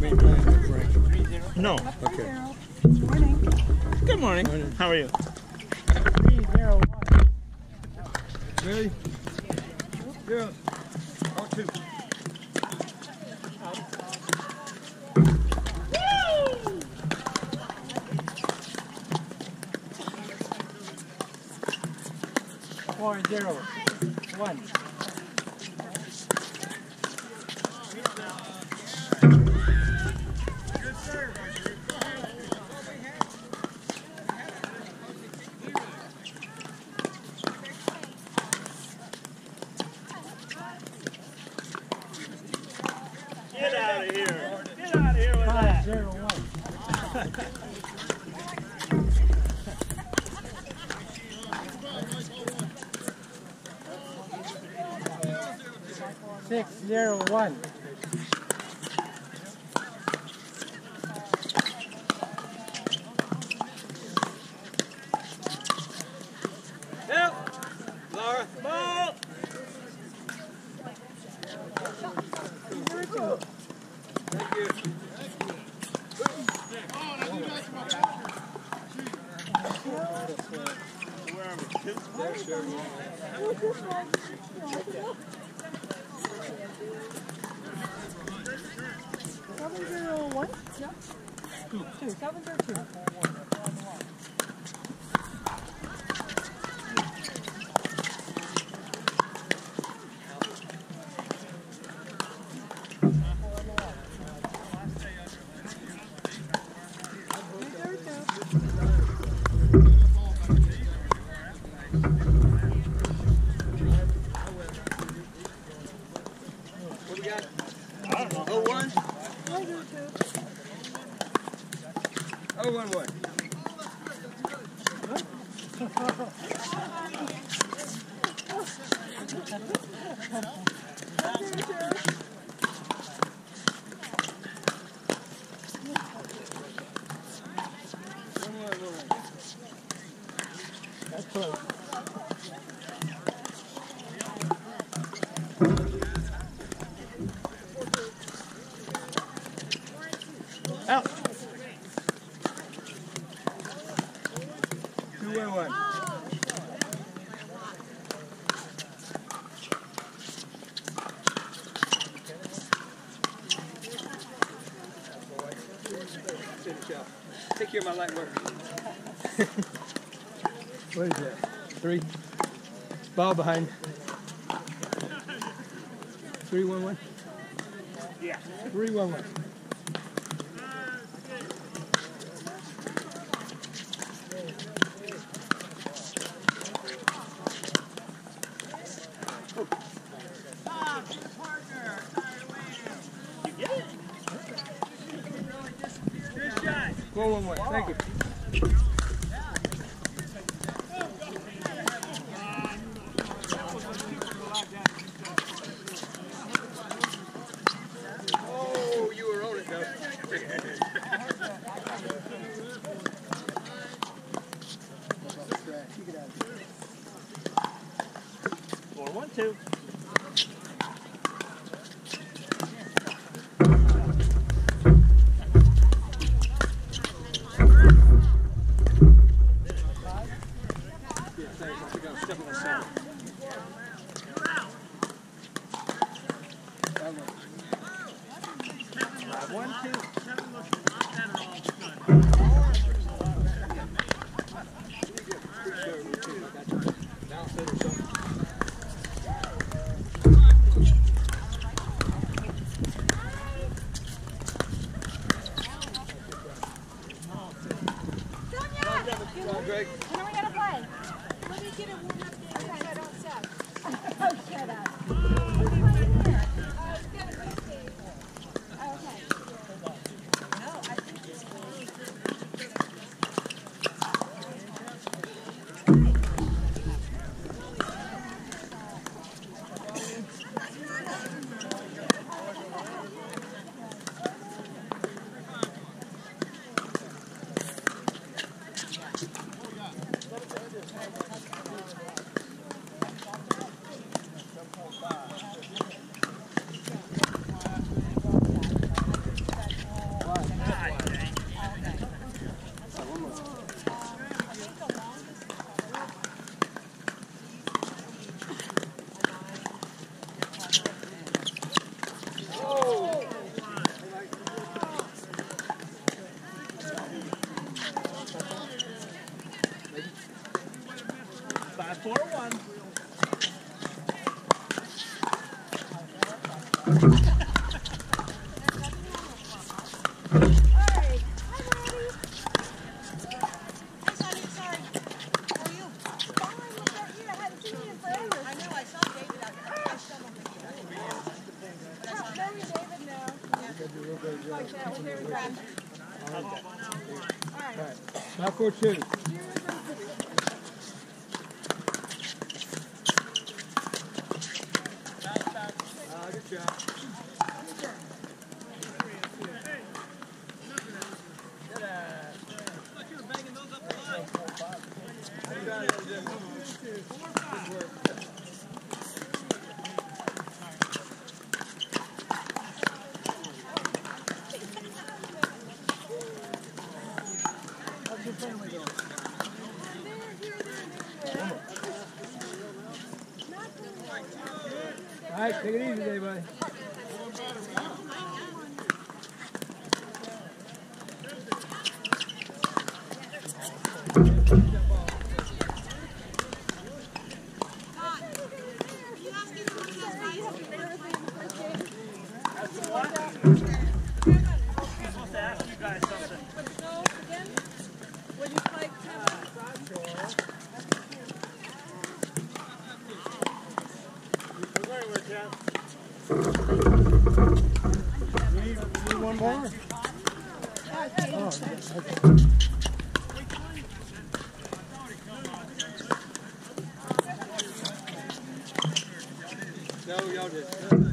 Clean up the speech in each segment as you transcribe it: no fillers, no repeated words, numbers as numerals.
game plan for Frank? No. Okay. Morning. Good morning. How are you? 3-0-1. Ready? Yeah. All two. Four, 0, 1. Get out of here. Get out of here with that. 5-0-1. Six, 0, 1. Yep. Laura, ball. Thank you. Where are we? Two? Yeah, sure. 7-0-1? No. 2. 7 or 2? What do we got? I don't know. 0-1? 0-1-1. That's close. Out. 2-1-1. Finish up. Take care of my light work. What is that? 3. Ball behind. 3-1-1. Yeah. 3-1-1. You get it? Good shot. 4-1-1. Thank you. Oh, you were on it, though. 4-1-2. Greg. When are we gonna play? Let me get a warm-up game. Okay, don't suck. Oh, shut up. Okay. No, I think it's Alright. Now for 2. Good job. All right, take it easy today, buddy. Need one more? No, y'all just.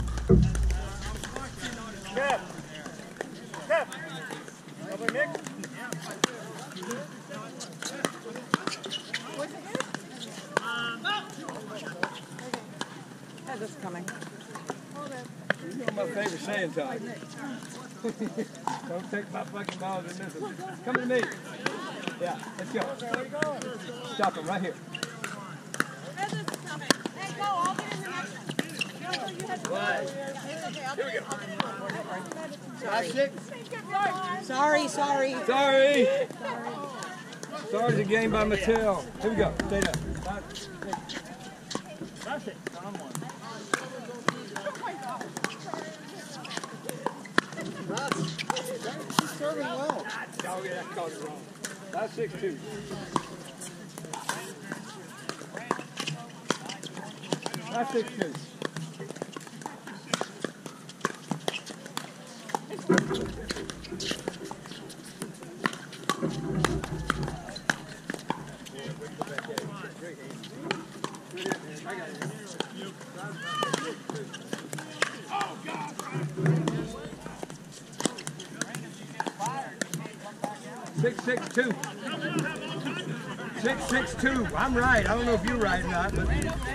Kev! Over Nick? How's this coming? You know my favorite saying, Todd. Don't take my fucking balls and miss them. Come to me. Yeah, let's go. Stop him right here. Hey, go. I'll get in the next one. No, you have to go. It's okay. I'll get in. Last 6. Sorry. Sorry's a game by Mattel. Here we go. Stay down. That's it. Calm one. He's serving well. Oh, yeah, that called it wrong. That's 6-2. That's 6-2. Oh, God. 6-6-2. 6-6-2. I'm right. I don't know if you're right or not, but